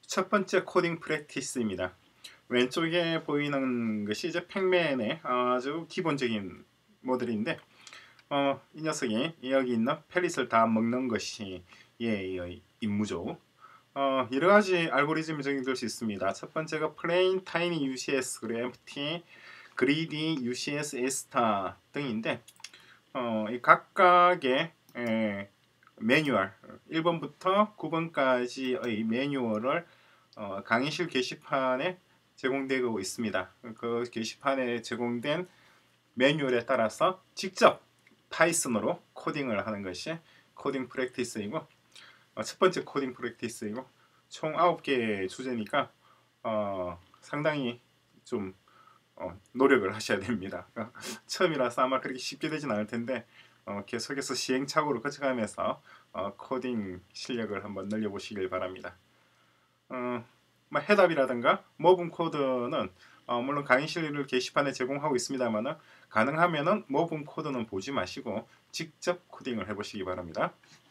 첫 번째 코딩 프랙티스입니다. 왼쪽에 보이는 것이 이제 팩맨의 아주 기본적인 모델인데 이 녀석이 여기 있는 펠릿을 다 먹는 것이 얘의 임무죠. 여러가지 알고리즘이 적용될 수 있습니다. 첫 번째가 plain, tiny UCS, 그리고 empty, greedy, UCS, A* 등인데 이 각각의 매뉴얼 1번부터 9번까지의 매뉴얼을 강의실 게시판에 제공되고 있습니다. 그 게시판에 제공된 매뉴얼에 따라서 직접 파이썬으로 코딩을 하는 것이 코딩 프랙티스이고 첫 번째 코딩 프랙티스이고 총 9개의 주제니까 상당히 좀 노력을 하셔야 됩니다. 처음이라서 아마 그렇게 쉽게 되진 않을 텐데 계속해서 시행착오를 거쳐가면서 코딩 실력을 한번 늘려보시길 바랍니다. 해답이라든가 모분 코드는 물론 강의실 게시판에 제공하고 있습니다만 가능하면 모분 코드는 보지 마시고 직접 코딩을 해보시기 바랍니다.